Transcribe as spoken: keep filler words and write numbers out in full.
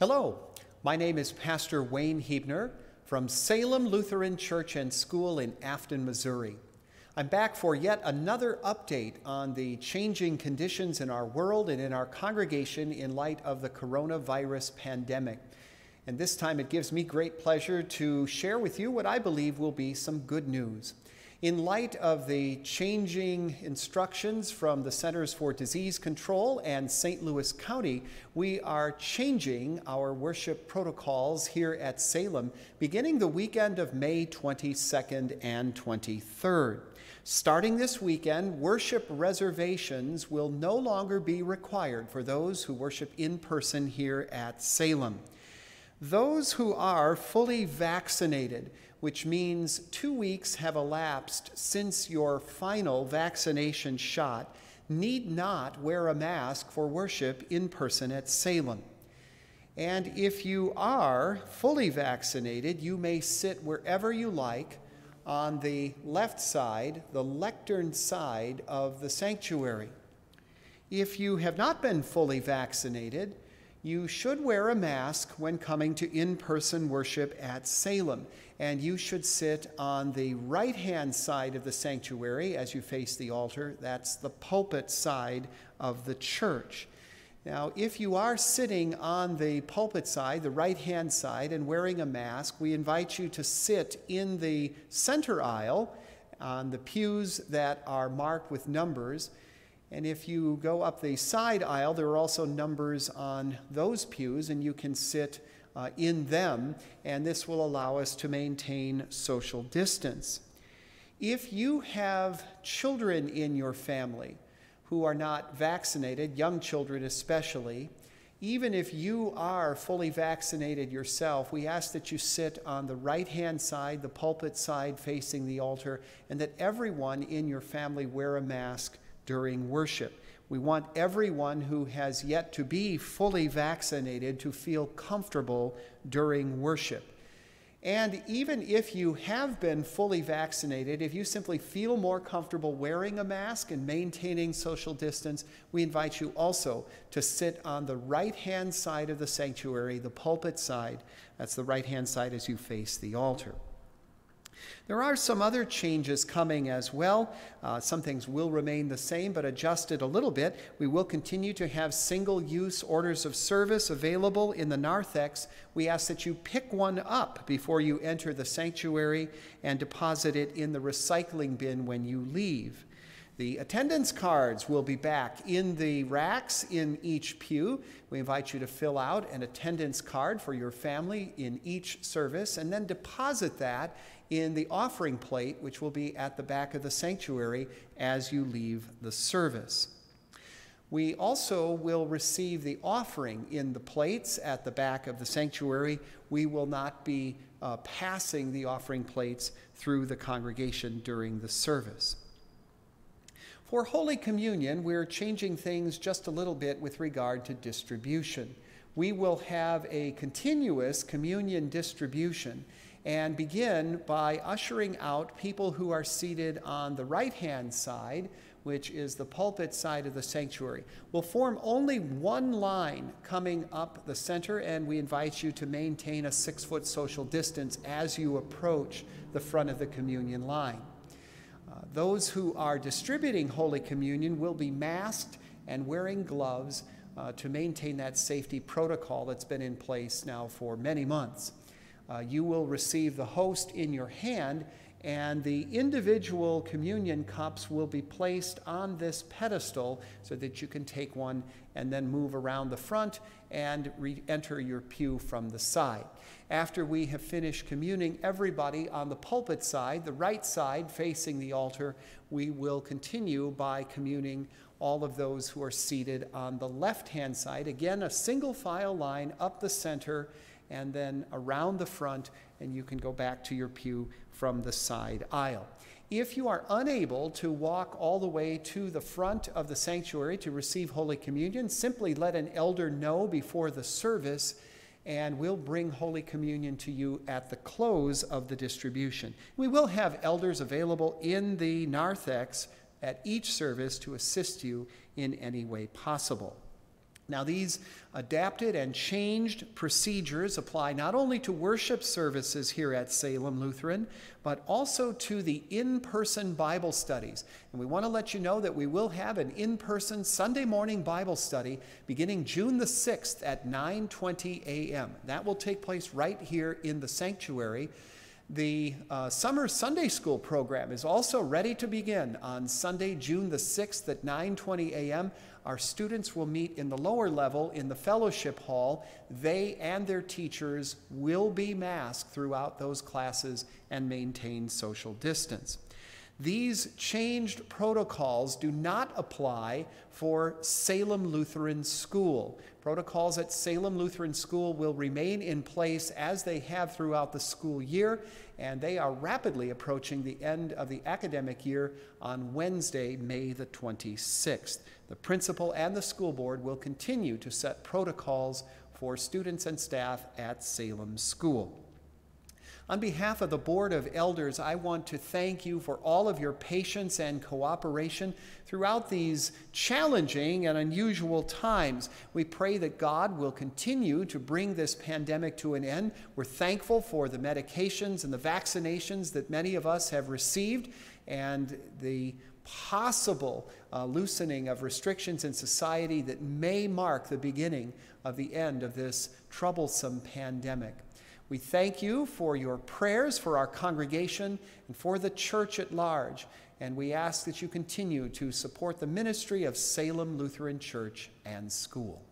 Hello, my name is Pastor Huebner from Salem Lutheran Church and School in Affton, Missouri. I'm back for yet another update on the changing conditions in our world and in our congregation in light of the coronavirus pandemic. And this time it gives me great pleasure to share with you what I believe will be some good news. In light of the changing instructions from the Centers for Disease Control and Saint Louis County, we are changing our worship protocols here at Salem beginning the weekend of May twenty-second and twenty-third. Starting this weekend, worship reservations will no longer be required for those who worship in person here at Salem. Those who are fully vaccinated, which means two weeks have elapsed since your final vaccination shot, need not wear a mask for worship in person at Salem. And if you are fully vaccinated, you may sit wherever you like on the left side, the lectern side of the sanctuary. If you have not been fully vaccinated, you should wear a mask when coming to in-person worship at Salem, and you should sit on the right-hand side of the sanctuary as you face the altar. That's the pulpit side of the church. Now, if you are sitting on the pulpit side, the right-hand side, and wearing a mask, we invite you to sit in the center aisle on the pews that are marked with numbers. And if you go up the side aisle, there are also numbers on those pews, and you can sit uh, in them, and this will allow us to maintain social distance. If you have children in your family who are not vaccinated, young children especially, even if you are fully vaccinated yourself, we ask that you sit on the right-hand side, the pulpit side facing the altar, and that everyone in your family wear a mask during worship. We want everyone who has yet to be fully vaccinated to feel comfortable during worship. And even if you have been fully vaccinated, if you simply feel more comfortable wearing a mask and maintaining social distance, we invite you also to sit on the right-hand side of the sanctuary, the pulpit side. That's the right-hand side as you face the altar. There are some other changes coming as well. Uh, some things will remain the same, but adjusted a little bit. We will continue to have single-use orders of service available in the narthex. We ask that you pick one up before you enter the sanctuary and deposit it in the recycling bin when you leave. The attendance cards will be back in the racks in each pew. We invite you to fill out an attendance card for your family in each service and then deposit that in the offering plate, which will be at the back of the sanctuary as you leave the service. We also will receive the offering in the plates at the back of the sanctuary. We will not be uh, passing the offering plates through the congregation during the service. For Holy Communion, we're changing things just a little bit with regard to distribution. We will have a continuous communion distribution and begin by ushering out people who are seated on the right-hand side, which is the pulpit side of the sanctuary. We'll form only one line coming up the center, and we invite you to maintain a six-foot social distance as you approach the front of the communion line. Uh, those who are distributing Holy Communion will be masked and wearing gloves uh, to maintain that safety protocol that's been in place now for many months. Uh, you will receive the host in your hand, and the individual communion cups will be placed on this pedestal so that you can take one and then move around the front and re-enter your pew from the side. After we have finished communing everybody on the pulpit side, the right side facing the altar, we will continue by communing all of those who are seated on the left-hand side. Again, a single file line up the center and then around the front, and you can go back to your pew from the side aisle. If you are unable to walk all the way to the front of the sanctuary to receive Holy Communion, simply let an elder know before the service, and we'll bring Holy Communion to you at the close of the distribution. We will have elders available in the narthex at each service to assist you in any way possible. Now, these adapted and changed procedures apply not only to worship services here at Salem Lutheran, but also to the in-person Bible studies. And we want to let you know that we will have an in-person Sunday morning Bible study beginning June the sixth at nine twenty a m That will take place right here in the sanctuary. The uh, summer Sunday school program is also ready to begin on Sunday, June the sixth at nine twenty a m Our students will meet in the lower level in the fellowship hall. They and their teachers will be masked throughout those classes and maintain social distance. These changed protocols do not apply for Salem Lutheran School. Protocols at Salem Lutheran School will remain in place as they have throughout the school year, and they are rapidly approaching the end of the academic year on Wednesday, May the twenty-sixth. The principal and the school board will continue to set protocols for students and staff at Salem School. On behalf of the Board of Elders, I want to thank you for all of your patience and cooperation throughout these challenging and unusual times. We pray that God will continue to bring this pandemic to an end. We're thankful for the medications and the vaccinations that many of us have received, and the possible uh, loosening of restrictions in society that may mark the beginning of the end of this troublesome pandemic. We thank you for your prayers for our congregation and for the church at large, and we ask that you continue to support the ministry of Salem Lutheran Church and School.